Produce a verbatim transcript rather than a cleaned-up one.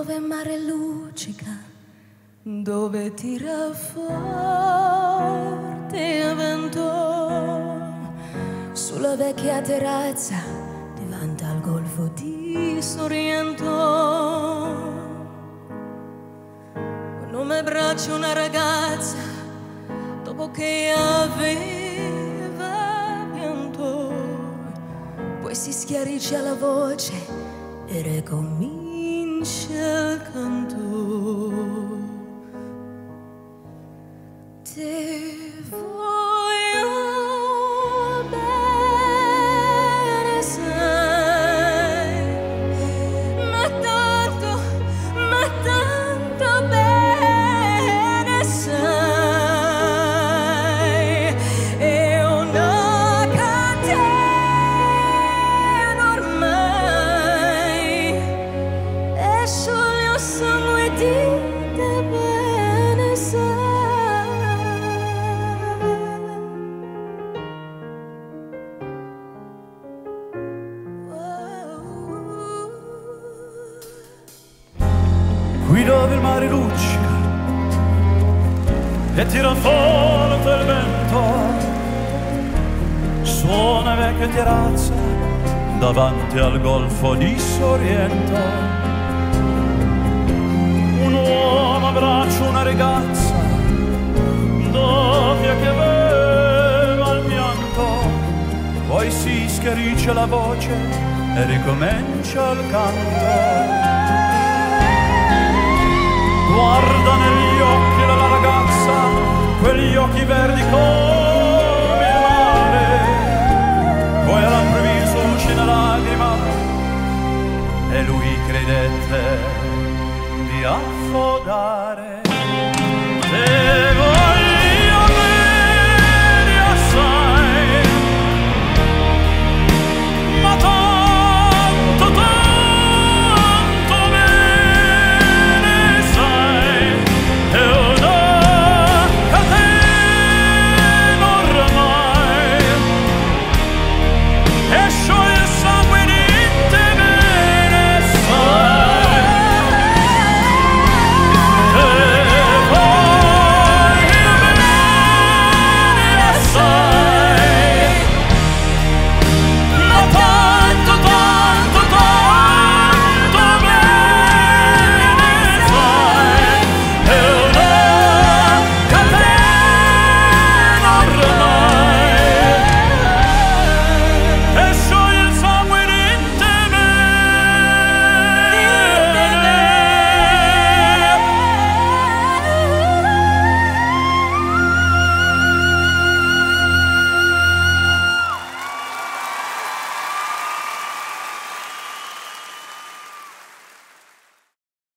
dove il mare luccica, dove tira forte il vento, sulla vecchia terrazza davanti al golfo di Sorrento. Quando mi abbraccia una ragazza dopo che aveva pianto, poi si schiarisce la voce e ricomincia il canto. Te voglio bene, sai, ma tanto, ma tanto bene, sai, è una catena ormai, e sul sangue di te bene, sai. Qui dove il mare luccica e tira forte il vento, suona vecchia terrazza davanti al golfo di Sorrento. Un uomo abbraccia una ragazza doppia che aveva il pianto, poi si schiarisce la voce e ricomincia il canto. Guarda nel